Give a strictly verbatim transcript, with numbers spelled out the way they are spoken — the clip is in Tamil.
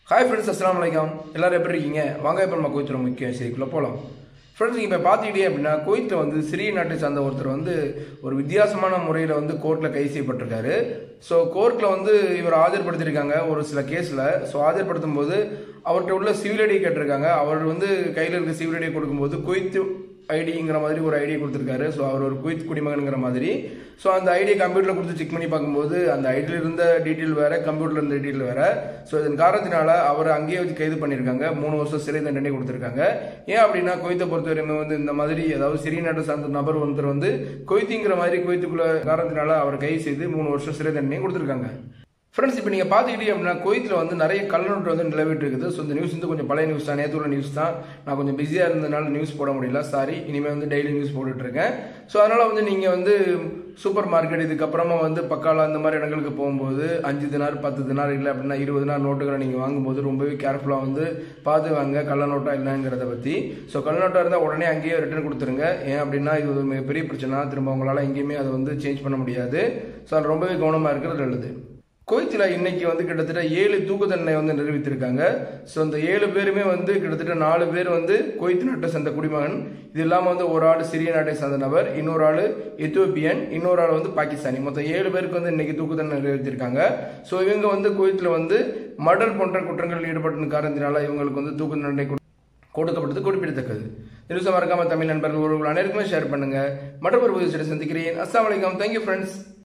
ஹாய் ஃப்ரெண்ட்ஸ், அஸ்ஸலாமு அலைக்கும். எல்லாரும் எப்படி இருக்கீங்க? வாங்க இப்போ நம்ம குவைத்தோட முக்கிய செய்திக்குள்ளே போகலாம். ஃப்ரெண்ட்ஸ், நீங்கள் இப்போ பார்த்துக்கிட்டே அப்படின்னா குவைத்தில் வந்து சிறிய நாட்டை சார்ந்த ஒருத்தர் வந்து ஒரு வித்தியாசமான முறையில் வந்து கோர்ட்டில் கைது செய்யப்பட்டிருக்காரு. ஸோ கோர்ட்டில் வந்து இவர் ஆஜர்படுத்தியிருக்காங்க ஒரு சில கேஸில். ஸோ ஆஜர்படுத்தும் போது அவர்கிட்ட உள்ள சிவில் ஐடி கேட்டிருக்காங்க. அவர் வந்து கையில் இருக்க சிவில் ஐடியை கொடுக்கும்போது குவைத்து ஐடிங்கிற மாதிரி ஒரு ஐடியை கொடுத்துருக்காரு. ஸோ அவர் ஒரு குவைத் குடிமகனுங்கிற மாதிரி. ஸோ அந்த ஐடியை கம்ப்யூட்டரில் கொடுத்து செக் பண்ணி பார்க்கும்போது அந்த ஐடியில் இருந்த டீட்டெயில் வேறு, கம்ப்யூட்டரில் இருந்த டீட்டெயில் வேறு. ஸோ இதன் காரணத்தினால அவர் அங்கேயே வச்சு கைது பண்ணியிருக்காங்க. மூணு வருஷம் சிறை தண்டனை கொடுத்துருக்காங்க. ஏன் அப்படின்னா குவைத்தை பொறுத்தவரையுமே வந்து இந்த மாதிரி அதாவது சிறிய நாட்டை சார்ந்த நபர் ஒருத்தர் வந்து குவைத்திங்கிற மாதிரி குவைத்துக்குள்ள காரணத்தினால அவர் கைது செய்து மூணு வருஷம் சிறை தண்டனை கொடுத்துருக்காங்க. ஃப்ரெண்ட்ஸ், இப்போ நீங்கள் பார்த்துக்கிட்டே அப்படின்னா குவைத்தில் வந்து நிறைய கள்ளநோட்டு வந்து நிலவிட்டு இருக்குது. ஸோ இந்த நியூஸ் வந்து கொஞ்சம் பழைய நியூஸ் தான், நேற்று உள்ள நியூஸ் தான். நான் கொஞ்சம் பிஸியாக இருந்ததுனால நியூஸ் போட முடியல, சாரி. இனிமேல் வந்து டெய்லி நியூஸ் போட்டுட்ருக்கேன். ஸோ அதனால் வந்து நீங்கள் வந்து சூப்பர் மார்க்கெட் இதுக்கப்புறமா வந்து பக்காலா அந்த மாதிரி இடங்களுக்கு போகும்போது அஞ்சு தினார் பத்து தினார் இல்லை அப்படின்னா இருபது நாள் நோட்டுகளை நீங்கள் வாங்கும்போது ரொம்பவே கேர்ஃபுல்லாக வந்து பார்த்து வாங்க கள்ள நோட்டா இல்லைங்கிறத பற்றி. ஸோ கள்ள நோட்டாக இருந்தால் உடனே அங்கேயே ரிட்டர்ன் கொடுத்துருங்க. ஏன் அப்படின்னா இது ஒரு மிகப்பெரிய பிரச்சனை, திரும்ப உங்களால் எங்கேயுமே அதை வந்து சேஞ்ச் பண்ண முடியாது. ஸோ அது ரொம்பவே கவனமாக இருக்கிறது நல்லது. குவைத்தில் இன்னைக்கு வந்து கிட்டத்தட்ட ஏழு தூக்கு தண்டனை வந்து நிரூபித்திருக்காங்க. ஸோ அந்த ஏழு பேருமே வந்து கிட்டத்தட்ட நாலு பேர் வந்து குவைத் நாட்டை சேர்ந்த குடிமகன். இது இல்லாமல் வந்து ஒரு ஆள் சிறிய நாட்டை சேர்ந்த நபர், இன்னொரு ஆள் எத்தியோப்பியன், இன்னொரு ஆள் வந்து பாகிஸ்தானி. மொத்தம் ஏழு பேருக்கு வந்து இன்னைக்கு தூக்கு தண்டனை நிறைவேற்றிருக்காங்க. ஸோ இவங்க வந்து குவைத்தில் வந்து மர்டர் போன்ற குற்றங்களில் ஈடுபட்ட காரணத்தினால இவங்களுக்கு வந்து தூக்கு தண்டனை கொடுக்கப்பட்டது குறிப்பிடத்தக்கது. நியூஸை மறக்காம தமிழ் நண்பர்கள் ஒருவர் அனைவருக்குமே ஷேர் பண்ணுங்க. மற்றொரு புதிய சந்திக்கிறேன். அஸ்ஸலாமு அலைக்கும். Thank you friends.